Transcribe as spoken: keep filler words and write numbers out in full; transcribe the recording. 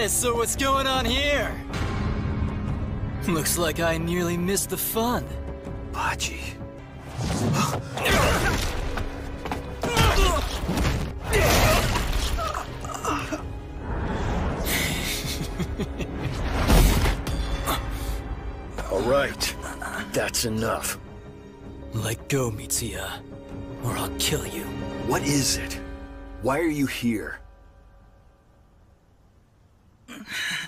So what's going on here? Looks like I nearly missed the fun. Baji. All right, that's enough. Let go, Mitsuya, or I'll kill you. What is it? Why are you here?